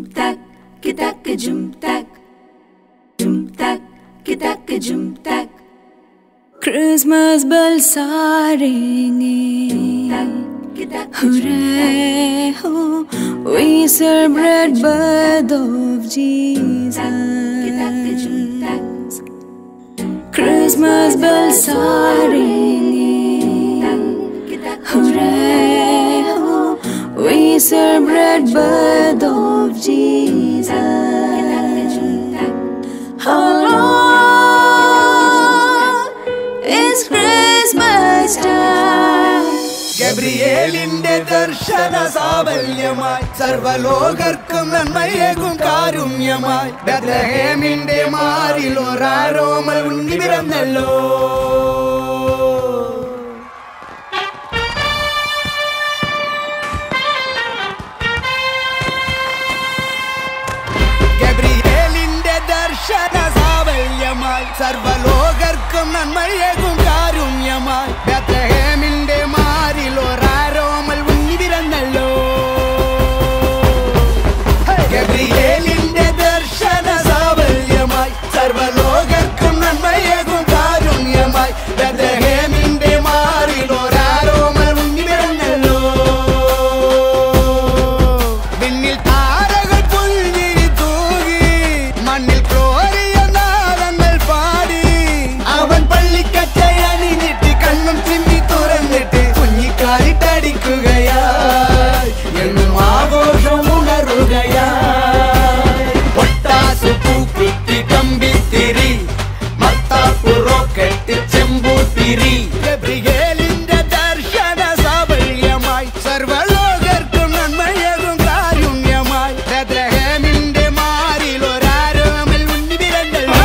tak, kitak jum tak, jum tak. Christmas bells are ringing, hooray ho, we celebrate birth of Jesus. Christmas bells are ringing, hooray ho, we celebrate birth of Jesus. How long is Christmas time? ഗബ്രിയേലിന്റെ ദർശന സാവല്യമായി സർവലോകർക്കും നന്മയേകും കാരുണ്യമായി ബെത്ലഹേമിന്റെ മാറിൽ ഒരാരോമൽ ഉണ്ണി പിറന്നല്ലോ. ഗബ്രിയേലിന്റെ ദർശന സാവല്യമായി സർവലോകർക്കും നന്മയേകും കാരുണ്യമായി ബെത്ലഹേമിന്റെ മാറിൽ ഒരാരോമൽ ഉണ്ണി പിറന്നല്ലോ. ഗബ്രിയേലിന്റെ ദർശന സാവല്യമായി സർവലോകർക്കും നന്മയേകും കാരുണ്യമായി ബെത്ലഹേമിന്റെ മാറിൽ ഒരാരോമൽ ഉണ്ണി പിറന്നല്ലോ. വിണ്ണിൽ താരകൾ പുൽഞ്ഞിരി തൂകി മണ്ണിൽ ക്ലോറിയ നാദങ്ങൾ പാടി അവൻ പള്ളിക്കച്ചയണിഞ്ഞിട്ട് കണ്ണും ചിമ്മി തുറന്നിട്ട് കുഞ്ഞിക്കാലിട്ടടിക്കുകയായി എന്നും ആഘോഷം ഉണരുകയായി. ഒട്ടാസ് പൂക്കുത്തി കമ്പിത്തിരി മത്താപ്പു റോക്കറ്റ് ചെമ്പൂത്തിരി ഗബ്രിയേലിന്റെ ദർശന സാവല്യമായി സർവലോകർക്കും നന്മയേകും കാരുണ്യമായി ബെത്ലഹേമിന്റെ മാറിൽ ഒരാരോമൽ ഉണ്ണി പിറന്നല്ലോ.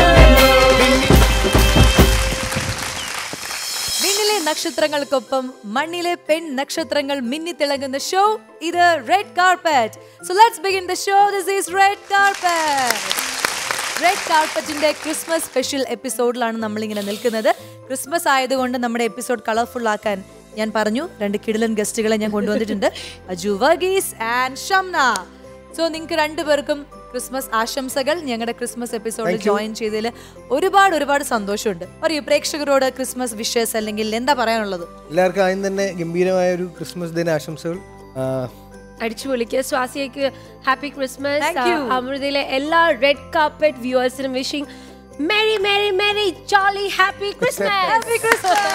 വിണ്ണിലെ നക്ഷത്രങ്ങൾക്കൊപ്പം മണ്ണിലെ പെൺ നക്ഷത്രങ്ങൾ മിന്നിത്തിളങ്ങുന്ന ഷോ ഇത് red carpet. So let's begin the show. This is red carpet. Red കാർപ്പറ്റിന്റെ ക്രിസ്മസ് സ്പെഷ്യൽ എപ്പിസോഡിലാണ് നമ്മളിങ്ങനെ നിൽക്കുന്നത്. ക്രിസ്മസ് ആയതുകൊണ്ട് നമ്മുടെ എപ്പിസോഡ് കളർഫുൾ ആക്കാൻ ഞാൻ പറഞ്ഞു 2 കിടിലൻ ഗസ്റ്റുകളെ ഞാൻ കൊണ്ടുവന്നിട്ടുണ്ട്, അജു വർഗീസ് ആൻഡ് ഷംന. സോ നിങ്ങൾക്ക് രണ്ടുപേർക്കും ക്രിസ്മസ് ആശംസകൾ. ഞങ്ങളുടെ ക്രിസ്മസ് എപ്പിസോഡിൽ ജോയിൻ ചെയ്തതിൽ ഒരുപാട് സന്തോഷമുണ്ട്. പറയൂ പ്രേക്ഷകരോട് ക്രിസ്മസ് വിഷസ് അല്ലെങ്കിൽ എന്താ പറയാനുള്ളത്? എല്ലാവർക്കും ആദ്യം തന്നെ ഗംഭീരമായ ഒരു ക്രിസ്മസ് ദിന ആശംസകൾ. അടിച്ചു പൊളിക്കുക. സ്വാസിയക്ക് ഹാപ്പി ക്രിസ്മസ്. അമൃതയിലെ എല്ലാ റെഡ് കാർപ്പറ്റ് വ്യൂവേഴ്സിനും wishing merry merry merry jolly happy Christmas. Happy Christmas.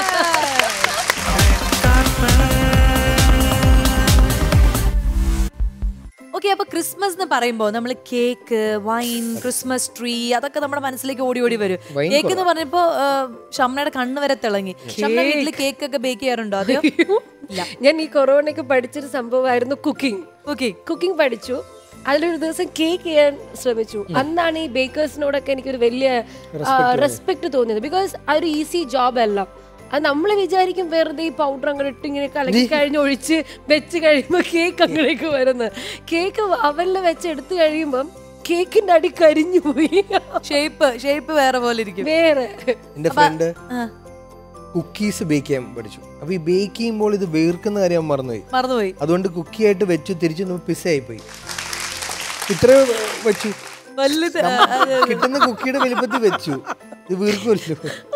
Okay, അപ്പൊ ക്രിസ്മസ് എന്ന് പറയുമ്പോൾ നമ്മൾ കേക്ക്, വൈൻ, ക്രിസ്മസ് ട്രീ അതൊക്കെ നമ്മുടെ മനസ്സിലേക്ക് ഓടി വരും. കേക്ക് എന്ന് പറഞ്ഞപ്പോ ഷംനയുടെ കണ്ണ് വരെ തിളങ്ങി. ഷംന വീട്ടില് കേക്ക് ഒക്കെ ബേക്ക് ചെയ്യാറുണ്ടോ? അതെയോ? ഞാൻ ഈ കൊറോണയ്ക്ക് പഠിച്ചൊരു സംഭവമായിരുന്നു കുക്കിംഗ് പഠിച്ചു. അതിലൊരു ദിവസം കേക്ക് ചെയ്യാൻ ശ്രമിച്ചു. അന്നാണ് ഈ ബേക്കേഴ്സിനോടൊക്കെ എനിക്കൊരു വലിയ റെസ്പെക്ട് തോന്നിയത്. ബിക്കോസ് അതൊരു ഈസി ജോബ് അല്ല. അത് നമ്മൾ വിചാരിക്കും വെറുതെ ഈ പൗഡർ അങ്ങനെ ഇട്ട് ഇങ്ങനെ കലക്കി കഴിഞ്ഞ് ഒഴിച്ച് വെച്ച് കഴിയുമ്പോൾ കേക്ക് അങ്ങനെയൊക്കെ വരുന്നത്. കേക്ക് അവനിൽ വെച്ച് എടുത്തു കഴിയുമ്പം കേക്കിന്റെ അടി കരിഞ്ഞു പോയി. ഷേപ്പ് വേറെ പോലെ ഇരിക്കും. വേറെ എന്റെ ഫ്രണ്ട് കുക്കീസ് ബേക്ക് ചെയ്യാൻ പഠിച്ചു. അപ്പൊ ഈ ബേക്ക് ചെയ്യുമ്പോൾ ഇത് വേർക്കുന്ന കാര്യം മറന്നുപോയി. അതുകൊണ്ട് കുക്കിയായിട്ട് വെച്ചു, തിരിച്ചു പിസ്സയായി പോയി. ഇത്ര വെച്ചു, കിട്ടുന്ന കുക്കിയുടെ വലിപ്പത്തിൽ വെച്ചു, ഇത് വീർക്കുമല്ലോ.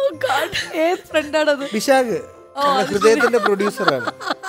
വിശാഖ് ഹൃദയത്തിന്റെ പ്രൊഡ്യൂസറാണ്.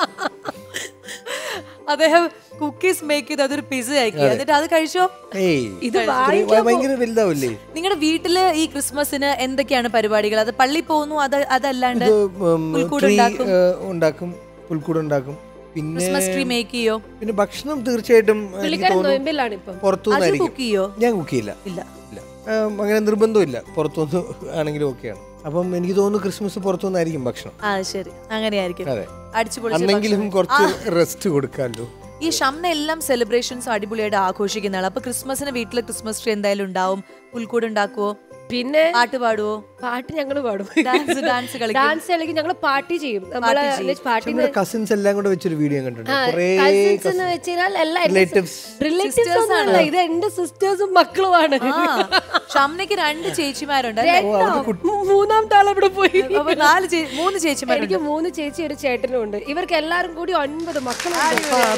അദ്ദേഹം കുക്കീസ് മേക്ക് ചെയ്ത് അതൊരു പിസ്സ ആക്കി, എന്നിട്ട് അത് കഴിച്ചോ? ഇത് ഭയങ്കര വലുതാവില്ലേ? നിങ്ങളുടെ വീട്ടില് ഈ ക്രിസ്മസിന് എന്തൊക്കെയാണ് പരിപാടികൾ? അത് പള്ളി പോകുന്നു, അതല്ലാണ്ട് ഉണ്ടാക്കും, പുൽക്കൂട് ഉണ്ടാക്കും, പിന്നെ ക്രിസ്മസ് ട്രീ മേക്ക് ചെയ്യോ? പിന്നെ ഭക്ഷണം തീർച്ചയായിട്ടും പുറത്തുനിന്നായിരിക്കും. ഞാൻ കുക്ക് ചെയ്യില്ല, അങ്ങനെ നിർബന്ധമില്ല. പുറത്തുനിന്ന് ആണെങ്കിലും ഓക്കെയാണ്. അപ്പം എനിക്ക് തോന്നുന്നു ക്രിസ്മസ് പുറത്തുനിന്നായിരിക്കും ഭക്ഷണം. ശരി, അങ്ങനെയായിരിക്കും. അന്നെങ്കിലും കുറച്ച് റെസ്റ്റ് കൊടുക്കാമല്ലോ. ഈ ഷംന എല്ലാം സെലിബ്രേഷൻസ് അടിപൊളിയായിട്ട് ആഘോഷിക്കുന്നതാണ്. അപ്പൊ ക്രിസ്മസിന് വീട്ടില് ക്രിസ്മസ് ട്രീ എന്തായാലും ഉണ്ടാവും. പുൽക്കൂട് ഉണ്ടാക്കുവോ? പിന്നെ പാട്ട് പാടുവോ? പാട്ട് ഞങ്ങൾ പാടും, ഡാൻസ് കളിക്കും, ഞങ്ങൾ പാർട്ടി ചെയ്യും. കസിൻസ് എല്ലാം കൂടെ വെച്ചൊരു വീഡിയോ കണ്ടിട്ടുണ്ട്. കസിൻസ് എന്ന് വെച്ചാൽ റിലേറ്റീവ്സ് ഒന്നുമല്ല, ഇത് എന്റെ സിസ്റ്റേഴ്സും മക്കളുമാണ്. ഷംനയ്ക്ക് 2 ചേച്ചിമാരുണ്ട്, മൂന്നാമത്തെ ആളെവിടെ പോയി? 3 ചേച്ചിമാർ. എനിക്ക് 3 ചേച്ചി ഒരു ചേട്ടനും ഉണ്ട്. ഇവർക്ക് എല്ലാരും കൂടി 9 മക്കളുണ്ട്.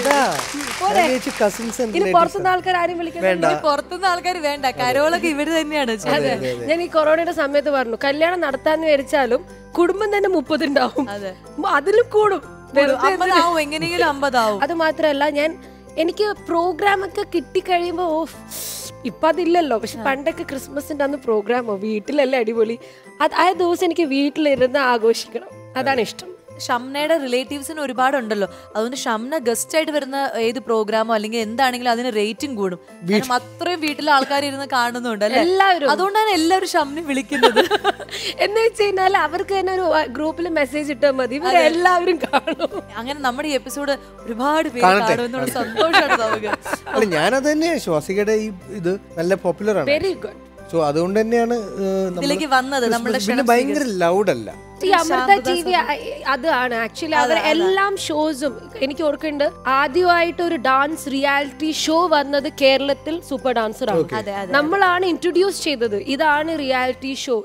ഇനി പുറത്തുനിന്ന് ആൾക്കാർ ആരും വിളിക്കുന്നത്, പുറത്തുനിന്ന് ആൾക്കാർ വേണ്ട, കരോളൊക്കെ ഇവര് തന്നെയാണ്. ഞാൻ ഈ കൊറോണയുടെ സമയത്ത് പറഞ്ഞു, കല്യാണം നടത്താന്ന് വിചാരിച്ചാലും കുടുംബം തന്നെ 30 ഉണ്ടാവും, അതിലും കൂടും, 50 ആവും, എങ്ങനെയെങ്കിലും 50 ആവും. അത് മാത്രല്ല, എനിക്ക് പ്രോഗ്രാം ഒക്കെ കിട്ടിക്കഴിയുമ്പോ ഇപ്പൊ അതില്ലല്ലോ, പക്ഷെ പണ്ടൊക്കെ ക്രിസ്മസിന്റെ അന്ന് പ്രോഗ്രാമോ വീട്ടിലല്ലേ അടിപൊളി. ആ ദിവസം എനിക്ക് വീട്ടിലിരുന്ന് ആഘോഷിക്കണം, അതാണ് ഇഷ്ടം. ഷംനയുടെ റിലേറ്റീവ്സിന് ഒരുപാടുണ്ടല്ലോ, അതുകൊണ്ട് ഷംന ഗസ്റ്റ് ആയിട്ട് വരുന്ന ഏത് പ്രോഗ്രാമോ അല്ലെങ്കിൽ എന്താണെങ്കിലും അതിന് റേറ്റിംഗ് കൂടും. അത്രയും വീട്ടിലെ ആൾക്കാർ ഇരുന്ന് കാണുന്നുണ്ട് അല്ലെ, എല്ലാവരും. അതുകൊണ്ടാണ് എല്ലാവരും ഷംനെ വിളിക്കുന്നത്. എന്ന് വെച്ച് കഴിഞ്ഞാൽ അവർക്ക് തന്നെ ഒരു ഗ്രൂപ്പിൽ മെസ്സേജ് ഇട്ടാൽ മതി, ഇവരെല്ലാവരും കാണും. അങ്ങനെ നമ്മുടെ ഈ എപ്പിസോഡ് ഒരുപാട് പേര് കാണുമെന്നുള്ള സന്തോഷമാണ് നമുക്ക്. ഞാനത് തന്നെയാണ്, ശ്വാസികയുടെ ഈ ഇത് നല്ല പോപ്പുലർ ആണ്. Very good. സോ അതുകൊണ്ട് തന്നെയാണ് ഇതിലേക്ക് വന്നത്. നമ്മുടെ ഭയങ്കര ലൗഡ് അല്ല. അമൃത ടി.വി. അതാണ് ആക്ച്വലി അവർ എല്ലാം ഷോസും. എനിക്ക് ഓർക്കുന്നുണ്ട്, ആദ്യമായിട്ട് ഒരു ഡാൻസ് റിയാലിറ്റി ഷോ വന്നത് കേരളത്തിൽ സൂപ്പർ ഡാൻസർ ആണ്. നമ്മളാണ് ഇൻട്രൊഡ്യൂസ് ചെയ്തത്, ഇതാണ് റിയാലിറ്റി ഷോ.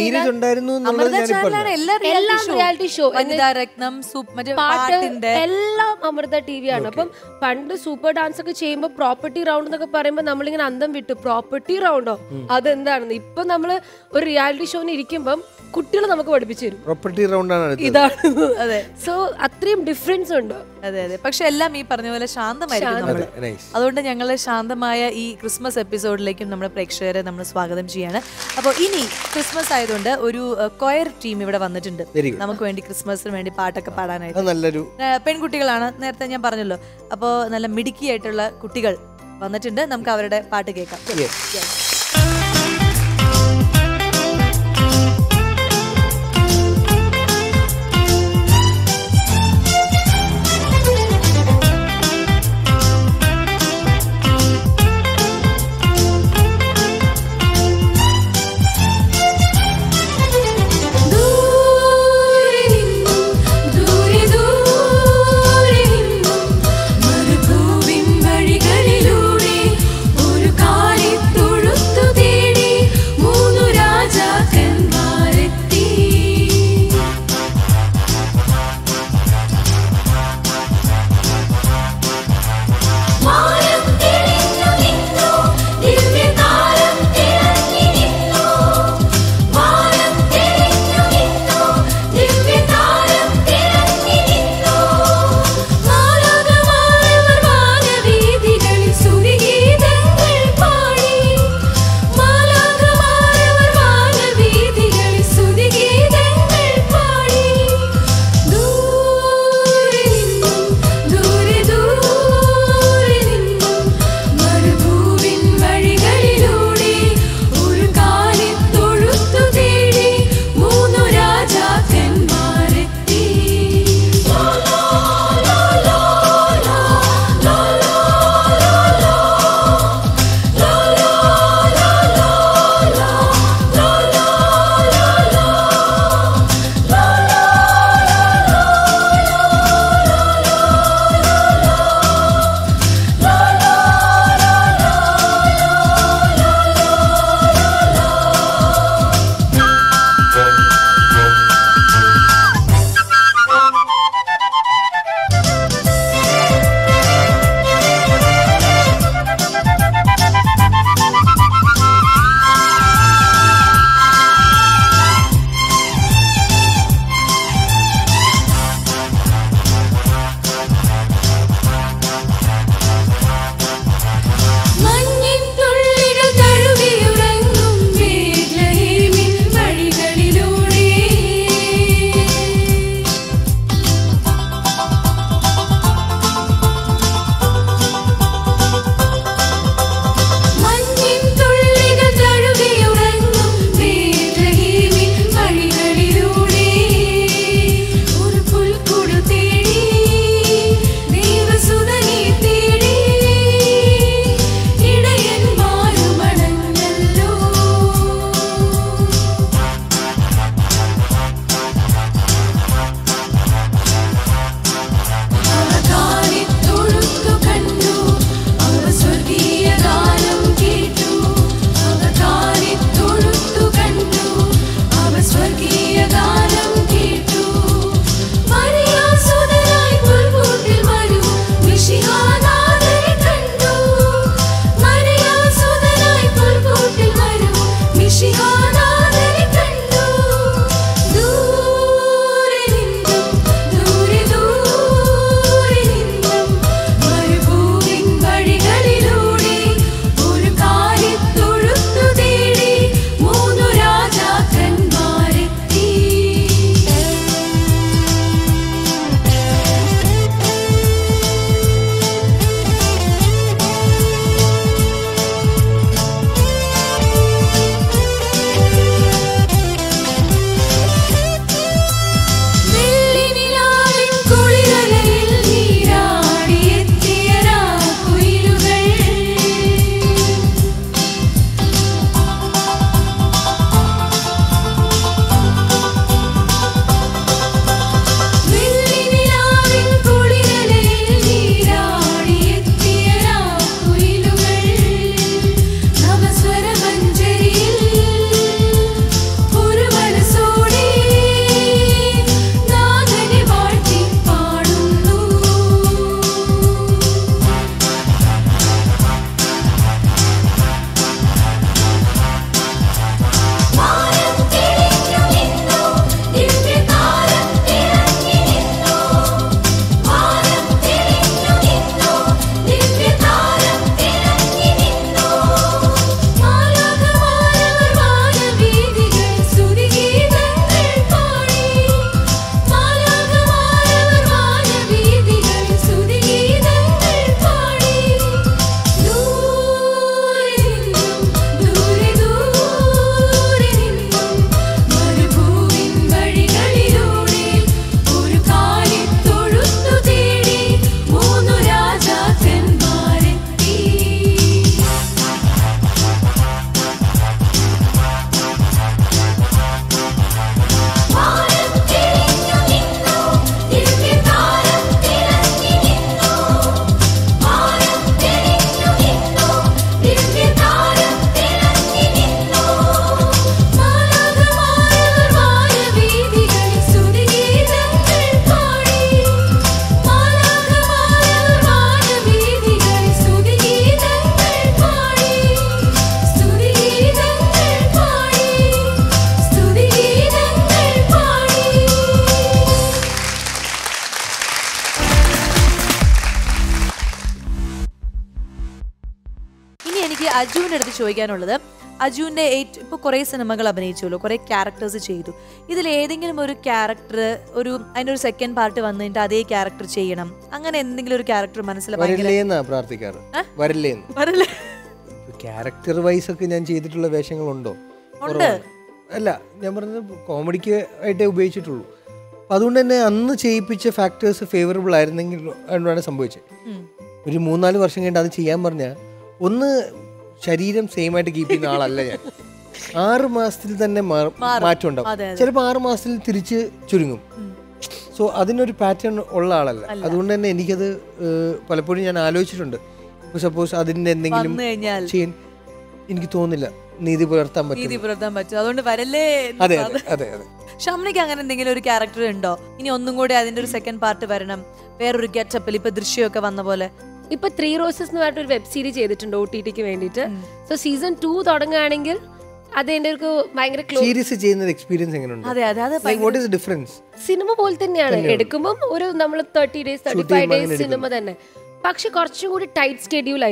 റിയാലിറ്റി ഷോ എല്ലാം അമൃത ടി.വി. ആണ്. അപ്പം പണ്ട് സൂപ്പർ ഡാൻസ് ഒക്കെ ചെയ്യുമ്പോൾ പ്രോപ്പർട്ടി റൗണ്ട് എന്നൊക്കെ പറയുമ്പോൾ നമ്മളിങ്ങനെ അന്തം വിട്ടു, പ്രോപ്പർട്ടി റൗണ്ടോ അതെന്താണെന്ന്. ഇപ്പൊ നമ്മള് ഒരു റിയാലിറ്റി ഷോന് ഇരിക്കുമ്പം കുട്ടികൾ നമുക്ക് പഠിപ്പിച്ചു തരും, പ്രോപ്പർട്ടി റൗണ്ട് ആണ് ഇതാണ്. അതെ, സോ അത്രയും ഡിഫറൻസ് ഉണ്ട്. അതെ, പക്ഷെ എല്ലാം ഈ പറഞ്ഞ പോലെ ശാന്തമായിരിക്കും നമ്മള്. അതുകൊണ്ട് ഞങ്ങള് ശാന്തമായ ഈ ക്രിസ്മസ് എപ്പിസോഡിലേക്കും നമ്മുടെ പ്രേക്ഷകരെ നമ്മൾ സ്വാഗതം ചെയ്യാണ്. അപ്പോൾ ഇനി ക്രിസ്മസ് ആയതുകൊണ്ട് ഒരു കൊയർ ടീം ഇവിടെ വന്നിട്ടുണ്ട് നമുക്ക് വേണ്ടി, ക്രിസ്മസിന് വേണ്ടി പാട്ടൊക്കെ പാടാനായിട്ട്. നല്ലൊരു പെൺകുട്ടികളാണ്, നേരത്തെ ഞാൻ പറഞ്ഞല്ലോ. അപ്പോൾ നല്ല മിടുക്കിയായിട്ടുള്ള കുട്ടികൾ വന്നിട്ടുണ്ട്, നമുക്ക് അവരുടെ പാട്ട് കേൾക്കാം. മരുഭൂവിൻ വഴികളിലൂടെ ഒരു കാലിത്തൊഴുത്ത് എനിക്ക് അജുവിൻ്റെ അടുത്ത് ചോദിക്കാനുള്ളത്, അജുവിൻ്റെ ഇപ്പോൾ കുറേ സിനിമകൾ അഭിനയിച്ചല്ലോ, കുറേ ക്യാരക്ടേഴ്സ് ചെയ്തു. ഇതിൽ ഏതെങ്കിലും ഒരു ക്യാരക്ടർ അതിൻ്റെ ഒരു സെക്കൻഡ് പാർട്ട് വന്നിട്ട് അതേ ക്യാരക്ടർ ചെയ്യണം, അങ്ങനെ എന്തെങ്കിലും ഒരു ക്യാരക്ടർ മനസ്സിൽ പ്രാർത്ഥിക്കാറ്? ക്യാരക്ടർ വൈസ് ഒക്കെ ഞാൻ ചെയ്തിട്ടുള്ള വേഷങ്ങളുണ്ടോ? അല്ല, ഞാൻ പറഞ്ഞത് കോമഡിക്ക് ആയിട്ടേ ഉപയോഗിച്ചിട്ടുള്ളൂ. അപ്പം അതുകൊണ്ട് തന്നെ അന്ന് ചെയ്യിപ്പിച്ച ഫാക്ടേഴ്സ് ഫേവറബിൾ ആയിരുന്നെങ്കിൽ ആണ് സംഭവിച്ചത്. ഒരു 3-4 വർഷം കഴിഞ്ഞിട്ട് അത് ചെയ്യാൻ പറഞ്ഞാൽ ഒന്ന് ശരീരം സെയിം ആയിട്ട് കീപ്പ് ചെയ്യുന്ന ആളല്ല ഞാൻ. 6 മാസത്തിൽ തന്നെ മാറ്റം ഉണ്ടാവും. ചിലപ്പോൾ 6 മാസത്തിൽ തിരിച്ച് ചുരുങ്ങും. സോ അതിനൊരു പാറ്റേൺ ഉള്ള ആളല്ല. അതുകൊണ്ട് തന്നെ എനിക്കത് പലപ്പോഴും ഞാൻ ആലോചിച്ചിട്ടുണ്ട്. സപ്പോസ് അതിന്റെ എന്തെങ്കിലും ചെയ്യാൻ എനിക്ക് തോന്നില്ല നീതി പുലർത്താൻ പറ്റും. അതുകൊണ്ട് വരല്ലേ. അതെ അതെ അതെ. ഷംനയ്ക്ക് അങ്ങനെ എന്തെങ്കിലും ഒരു ക്യാരക്ടർ ഉണ്ടോ? ഇനി ഒന്നും കൂടി അതിന്റെ ഒരു സെക്കൻഡ് പാർട്ട് വരണം, വേറൊരു ഗെറ്റപ്പിൽ, ഇപ്പൊ ദൃശ്യമൊക്കെ വന്ന പോലെ? ഇപ്പൊ 3 Roses എന്ന് പറഞ്ഞിട്ട് ഒരു വെബ് സീരീസ് ചെയ്തിട്ടുണ്ട് OTTക്ക് വേണ്ടിയിട്ട്. സോ സീസൺ 2 തുടങ്ങുകയാണെങ്കിൽ അതെന്റെ ഒരു ഭയങ്കര സീരീസ് ചെയ്യുന്ന എക്സ്പീരിയൻസ് എങ്ങനെയുണ്ട്? What is the difference? Cinema പോലെ തന്നെയാണ്. എടുക്കുമ്പോൾ ഒരു നമ്മൾ 30 days 35 days സിനിമ തന്നെ, പക്ഷെ കുറച്ചും കൂടി ടൈറ്റ് സ്കെഡ്യൂൾ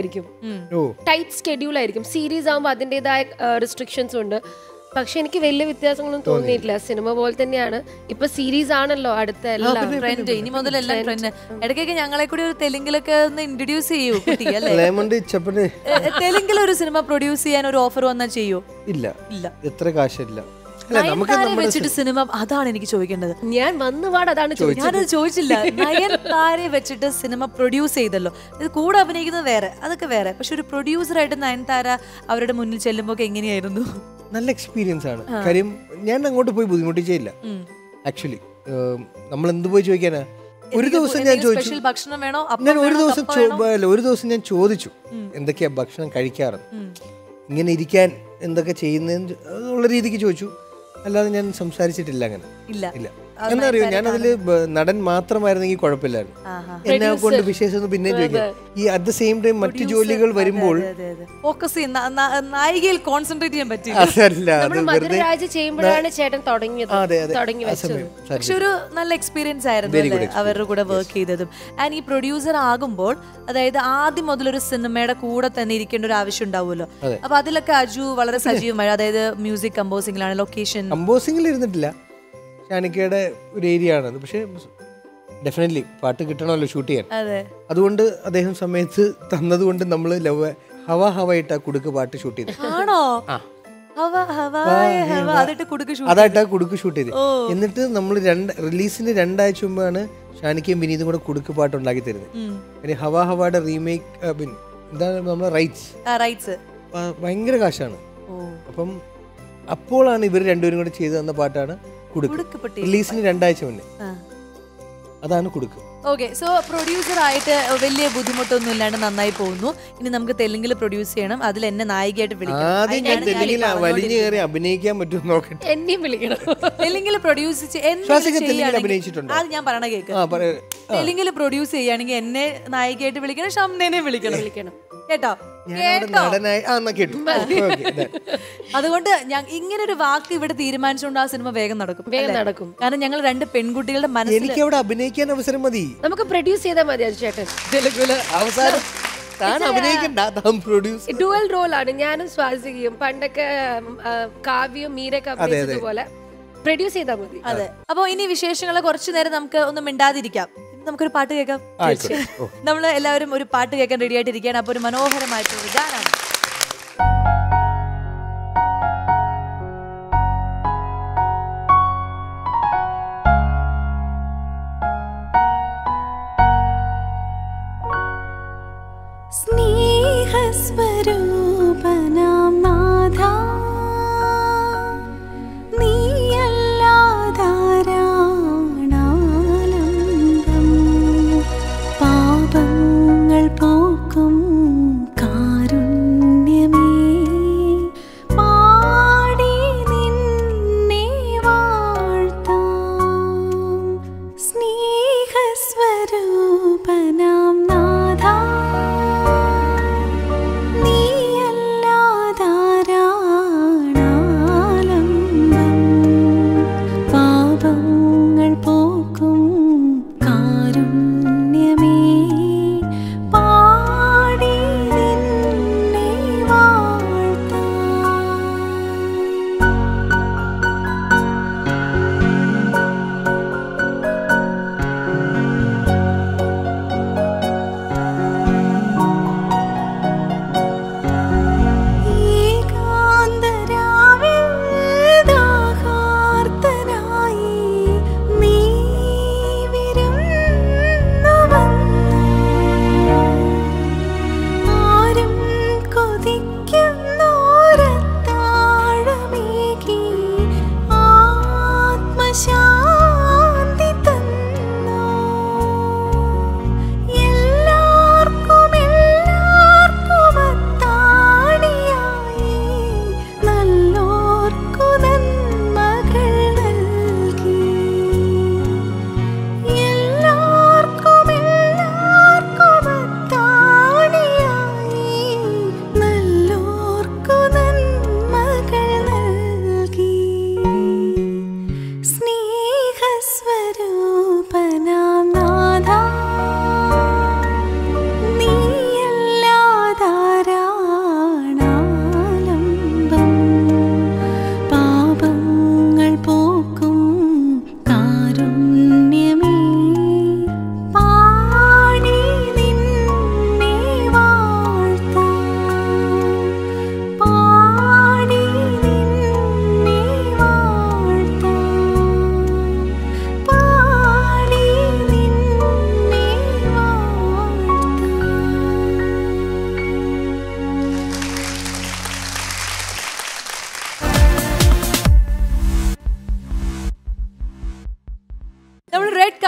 ആയിരിക്കും. സീരീസ് ആകുമ്പോൾ അതിൻ്റെതായ റെസ്ട്രിക്ഷൻസ് ഉണ്ട്. പക്ഷെ എനിക്ക് വലിയ വ്യത്യാസങ്ങളൊന്നും തോന്നിയിട്ടില്ല. സിനിമ പോലെ തന്നെയാണ്. ഇപ്പൊ സീരീസ് ആണല്ലോ അടുത്ത എല്ലാം ട്രെൻഡ്. ഇനി മുതലെല്ലാം ട്രെൻഡ്. ഇടയ്ക്കൊക്കെ ഞങ്ങളെ കൂടി ഒരു തെലുങ്കിലൊക്കെ ഒന്ന് ഇൻട്രൊഡ്യൂസ് ചെയ്യൂ കുട്ടിയല്ലേ? തെലുങ്കിൽ ഒരു സിനിമ പ്രൊഡ്യൂസ് ചെയ്യാൻ ഒരു ഓഫർ വന്നാൽ ചെയ്യൂ? ഇല്ല, എത്ര കാശില്ല വെച്ചിട്ട് സിനിമ. അതാണ് എനിക്ക് ചോദിക്കേണ്ടത്. ഞാൻ വന്നുപാട് അതാണ് ഞാനത് ചോദിച്ചില്ല. നയൻതാരെ വെച്ചിട്ട് സിനിമ പ്രൊഡ്യൂസ് ചെയ്തല്ലോ. ഇത് കൂടെ അഭിനയിക്കുന്നത് വേറെ, അതൊക്കെ വേറെ. പക്ഷെ ഒരു പ്രൊഡ്യൂസറായിട്ട് നയൻതാര അവരുടെ മുന്നിൽ ചെല്ലുമ്പോൾ എങ്ങനെയായിരുന്നു? നല്ല എക്സ്പീരിയൻസ് ആണ്. കാര്യം ഞാൻ അങ്ങോട്ട് പോയി ബുദ്ധിമുട്ടിച്ചില്ല. ആക്ച്വലി നമ്മൾ എന്ത് പോയി ചോദിക്കാനാ? ഒരു ദിവസം ഞാൻ ചോദിച്ചു ഭക്ഷണം വേണോ. ഞാൻ ഒരു ദിവസം ഞാൻ ചോദിച്ചു എന്തൊക്കെയാ ഭക്ഷണം കഴിക്കാറ്, ഇങ്ങനെ ഇരിക്കാൻ എന്തൊക്കെ ചെയ്യുന്ന രീതിക്ക് ചോദിച്ചു. അല്ലാതെ ഞാൻ സംസാരിച്ചിട്ടില്ല അങ്ങനെ. ഇല്ല. എന്താ അറിയോ, ഞാൻ അതില് നടൻ മാത്രമായിരുന്നെങ്കിൽ കുഴപ്പമില്ലായിരുന്നു. എന്നെ കൊണ്ട് വിശേഷം പിന്നെയും ചോദിക്കാം. ഈ അറ്റ് ദ സെയിം ടൈം മറ്റു ജോലികൾ വരുമ്പോൾ ഫോക്കസ് നായികയിൽ കോൺസെൻട്രേറ്റ് ചെയ്യാൻ പറ്റില്ല. പക്ഷെ ഒരു നല്ല എക്സ്പീരിയൻസ് ആയിരുന്നു അവരുടെ കൂടെ വർക്ക് ചെയ്തതും. ആൻഡ് ഈ പ്രൊഡ്യൂസർ ആകുമ്പോൾ, അതായത് ആദ്യം മുതലൊരു സിനിമയുടെ കൂടെ തന്നെ ഇരിക്കേണ്ട ഒരു ആവശ്യം ഉണ്ടാവുമല്ലോ. അപ്പൊ അതിലൊക്കെ അജു വളരെ സജീവമായി, അതായത് മ്യൂസിക് കമ്പോസിംഗിലാണ്, ലൊക്കേഷൻ കമ്പോസിംഗിൽ ഇരുന്നിട്ടില്ല. ഷാനിക്കയുടെ ഒരു ഏരിയ ആണത്. പക്ഷെ ഡെഫിനറ്റ്ലി പാട്ട് കിട്ടണമല്ലോ ഷൂട്ട് ചെയ്യാൻ. അതുകൊണ്ട് അദ്ദേഹം സമയത്ത് തന്നതുകൊണ്ട് നമ്മൾ ഹവായിട്ടാ കുടുക്ക് പാട്ട് ഷൂട്ട് ചെയ്ത്. അതായിട്ടാ കുടുക്ക് ഷൂട്ട് ചെയ്ത്. എന്നിട്ട് നമ്മൾ റിലീസിന് 2 ആഴ്ച മുമ്പാണ് ഷാനിക്കയും വിനീതും കൂടെ കുടുക്ക് പാട്ട് ഉണ്ടാക്കി തരുന്നത്. ഹവയുടെ റീമേക്ക് എന്താണ് നമ്മളെ റൈറ്റ്സ് ഭയങ്കര കാശാണ്. അപ്പം അപ്പോഴാണ് ഇവർ രണ്ടുപേരും കൂടെ ചെയ്തു തന്ന പാട്ടാണ് റിലീസിന് 2 ആഴ്ച മുന്നേ. അതാണ് കുടുക്ക്. ഓക്കെ, സോ പ്രൊഡ്യൂസർ ആയിട്ട് വലിയ ബുദ്ധിമുട്ടൊന്നും ഇല്ലാണ്ട് നന്നായി പോകുന്നു. ഇനി നമുക്ക് തെലുങ്കിൽ പ്രൊഡ്യൂസ് ചെയ്യണം. അതിൽ എന്നെ നായികയായിട്ട് അഭിനയിക്കാൻ പറ്റും നോക്കട്ടെ. എന്നെയും വിളിക്കണം. തെലുങ്കിൽ പ്രൊഡ്യൂസ് അത് ഞാൻ പറയണ കേക്ക്. തെലുങ്കിൽ പ്രൊഡ്യൂസ് ചെയ്യുകയാണെങ്കിൽ എന്നെ നായികയായിട്ട് വിളിക്കണം, ഷംനേനെ വിളിക്കണം. കേട്ടോ? അതുകൊണ്ട് ഇങ്ങനെ ഒരു വാക്ക് ഇവിടെ തീരുമാനിച്ചുകൊണ്ട് ആ സിനിമ വേഗം നടക്കും. കാരണം ഞങ്ങൾ 2 പെൺകുട്ടികളുടെ മനസ്സിൽ എനിക്ക് അവിടെ അഭിനയിക്കാൻ അവസരം മതി. നമുക്ക് പ്രൊഡ്യൂസ് ചെയ്താൽ മതി ചേട്ടൻ. ഡുവൽ റോൾ ആണ്. ഞാനും സ്വാസികയും പണ്ടൊക്കെ കാവ്യയും മീരൊക്കെ അഭിനയിച്ചതുപോലെ പ്രൊഡ്യൂസ് ചെയ്താൽ മതി. അതെ. അപ്പൊ ഇനി വിശേഷങ്ങളെ കുറച്ചു നേരം നമുക്ക് ഒന്നും മിണ്ടാതിരിക്കാം. നമുക്കൊരു പാട്ട് കേൾക്കാം. നമ്മൾ എല്ലാവരും ഒരു പാട്ട് കേൾക്കാൻ റെഡി ആയിട്ടിരിക്കുകയാണ്. അപ്പൊ ഒരു മനോഹരമായിട്ടുള്ള ഗാനം. സ്നേഹസ്വരൂപനാം നാഥ, നീയല്ലാതാരാണാലംബം, പാപങ്ങൾ പോക്കും കാരുണ്യ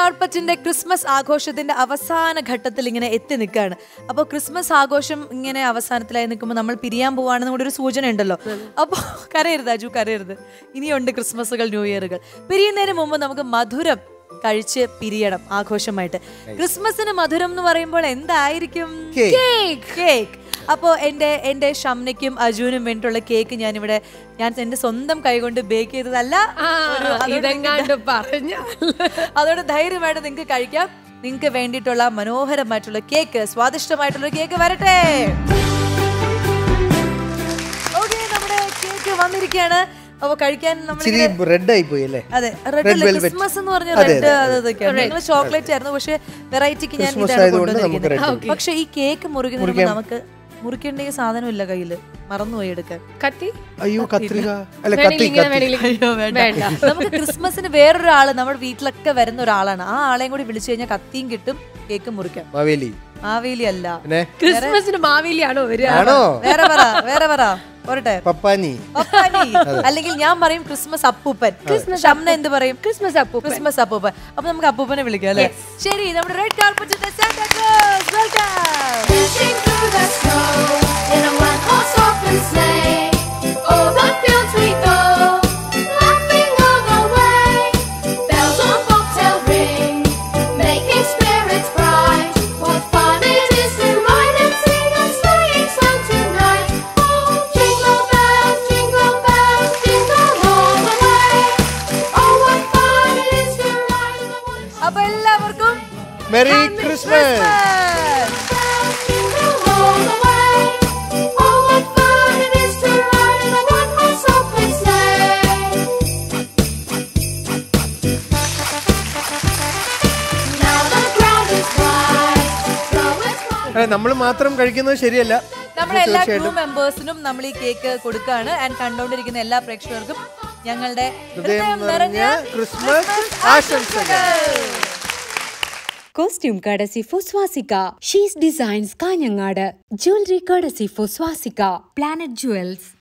കാർപ്പറ്റിന്റെ ക്രിസ്മസ് ആഘോഷത്തിന്റെ അവസാന ഘട്ടത്തിൽ ഇങ്ങനെ എത്തി നിൽക്കുകയാണ്. അപ്പോൾ ക്രിസ്മസ് ആഘോഷം ഇങ്ങനെ അവസാനത്തിലായി നിൽക്കുമ്പോൾ നമ്മൾ പിരിയാൻ പോവാണെന്ന് കൂടി ഒരു സൂചന ഉണ്ടല്ലോ. അപ്പോൾ കരയരുത് അജു, കരയരുത്. ഇനിയുണ്ട് ക്രിസ്മസുകൾ, ന്യൂ ഇയറുകൾ. പിരിയുന്നതിന് മുമ്പ് നമുക്ക് മധുരം കഴിച്ച് പിരിയണം ആഘോഷമായിട്ട്. ക്രിസ്മസിന് മധുരം എന്ന് പറയുമ്പോൾ എന്തായിരിക്കും? കേക്ക്. അപ്പോൾ എൻ്റെ ഷംനയ്ക്കും അജുവിനും വേണ്ടിയിട്ടുള്ള കേക്ക് ഞാൻ എൻ്റെ സ്വന്തം കൈകൊണ്ട് ബേക്ക് ചെയ്തതല്ല. അതോടെ ധൈര്യമായിട്ട് നിങ്ങൾക്ക് കഴിക്കാം. നിങ്ങൾക്ക് വേണ്ടിയിട്ടുള്ള മനോഹരമായിട്ടുള്ള കേക്ക്, സ്വാദിഷ്ടമായിട്ടുള്ള കേക്ക് വരട്ടെ. ഓക്കെ, നമ്മുടെ കേക്ക് വന്നിരിക്കുകയാണ്. അപ്പൊ കഴിക്കാൻ റെഡ് ആയി പോയി അല്ലേ? അതെ, ക്രിസ്മസ് എന്ന് പറഞ്ഞ റെഡ് അതൊക്കെയാണ്. ചോക്ലേറ്റ് ആയിരുന്നു, പക്ഷെ വെറൈറ്റിക്ക് ഞാൻ പക്ഷെ ഈ കേക്ക് മുറിക്കുന്ന നമുക്ക് മുറിക്കേണ്ട സാധനമില്ല കയ്യില്, മറന്നുപോയി എടുക്കാൻ. കത്തി? അയ്യോ, കത്രിക അല്ല, നമുക്ക് ക്രിസ്മസിന് വേറൊരാള് നമ്മുടെ വീട്ടിലൊക്കെ വരുന്ന ഒരാളാണ്. ആ ആളെയും കൂടി വിളിച്ചു കഴിഞ്ഞാൽ കത്തിയും കിട്ടും, കേക്കും മുറിക്കാം. മാവേലി അല്ല, ക്രിസ്മസിന് മാവേലിയാണോ വരിക? വേറെ പറ പോരട്ടെ. പപ്പാനി അല്ലെങ്കിൽ ഞാൻ പറയും ക്രിസ്മസ് അപ്പൂപ്പൻ. ഷംന എന്ത് പറയും? ക്രിസ്മസ് അപ്പൂപ്പൻ. അപ്പൊ നമുക്ക് അപ്പൂപ്പനെ വിളിക്കാം അല്ലേ? ശരി, നമ്മുടെ റെഡ് കാർപ്പറ്റിന്റെ Santa Claus welcome. Merry Christmas! നമ്മൾ മാത്രം കഴിക്കുന്നത് ശരിയല്ല. നമ്മുടെ എല്ലാ ക്രൂ മെമ്പേഴ്സിനും നമ്മൾ ഈ കേക്ക് കൊടുക്കുകയാണ്. ആൻഡ് കണ്ടുകൊണ്ടിരിക്കുന്ന എല്ലാ പ്രേക്ഷകർക്കും ഞങ്ങളുടെ ഹൃദയം നിറഞ്ഞ ക്രിസ്മസ് ആശംസകൾ. Costume courtesy for Swastika. She's Designs Kanyangada. Jewelry courtesy for Swastika. Planet Jewels.